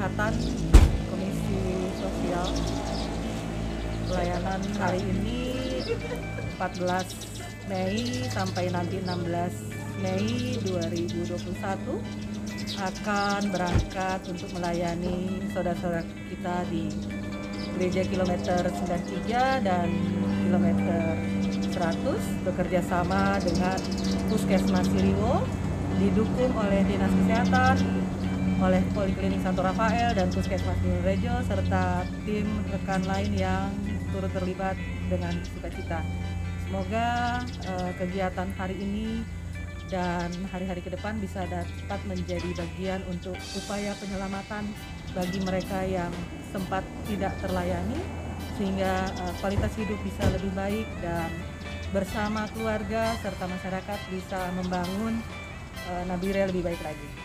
Kesehatan Komisi Sosial. Pelayanan hari ini 14 Mei sampai nanti 16 Mei 2021 akan berangkat untuk melayani saudara-saudara kita di Gereja kilometer 93 dan kilometer 100 bekerja sama dengan Puskesmas Siliwo, didukung oleh Dinas Kesehatan, oleh Poliklinik Santo Rafael dan Puskesmas Rejo serta tim rekan lain yang turut terlibat dengan sukacita. Semoga kegiatan hari ini dan hari-hari ke depan bisa dapat menjadi bagian untuk upaya penyelamatan bagi mereka yang sempat tidak terlayani, sehingga kualitas hidup bisa lebih baik dan bersama keluarga serta masyarakat bisa membangun Nabire lebih baik lagi.